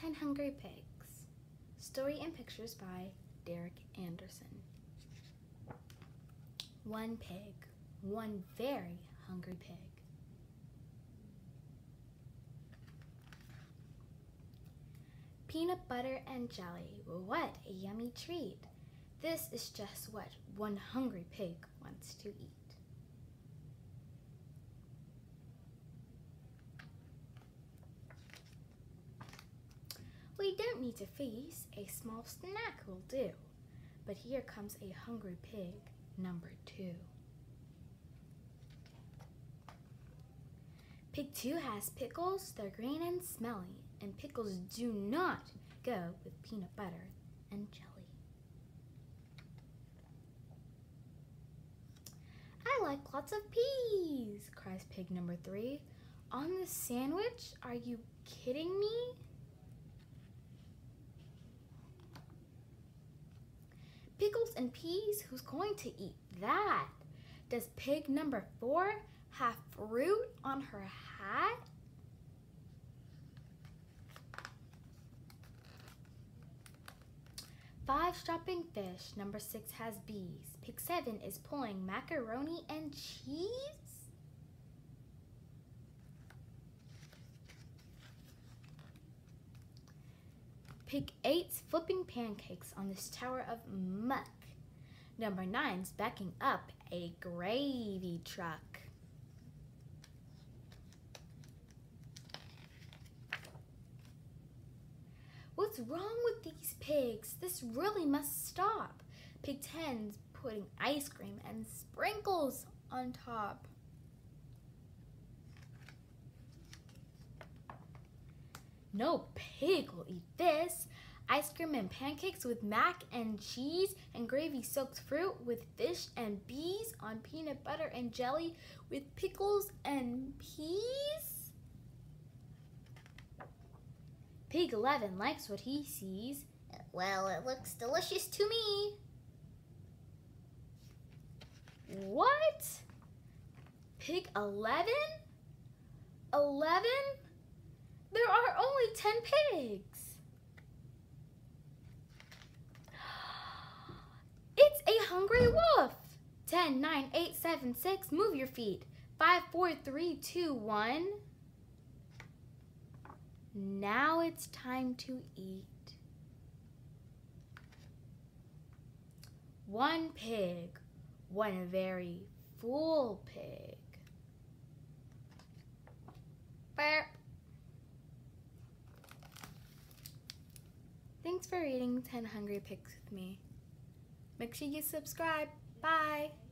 10 Hungry Pigs. Story and pictures by Derek Anderson. One pig, one very hungry pig. Peanut butter and jelly, what a yummy treat. This is just what one hungry pig wants to eat. We don't need to feast, a small snack will do. But here comes a hungry pig, number 2. Pig 2 has pickles, they're green and smelly, and pickles do not go with peanut butter and jelly. I like lots of peas, cries pig number 3. On the sandwich? Are you kidding me? Pickles and peas, who's going to eat that? Does pig number 4 have fruit on her hat? Five shopping fish, number 6 has bees. Pig 7 is pulling macaroni and cheese? Pig 8's flipping pancakes on this tower of muck. Number 9's backing up a gravy truck. What's wrong with these pigs? This really must stop. Pig 10's putting ice cream and sprinkles on top. No pig will eat this. Ice cream and pancakes with mac and cheese and gravy-soaked fruit with fish and bees on peanut butter and jelly with pickles and peas? Pig 11 likes what he sees. Well, it looks delicious to me. What? Pig 11? 11? There are only 10 pigs. It's a hungry wolf. 10, 9, 8, 7, 6, move your feet. 5, 4, 3, 2, 1. Now it's time to eat. One pig, one very full pig. Burp. Thanks for reading 10 Hungry Pigs with me. Make sure you subscribe. Bye.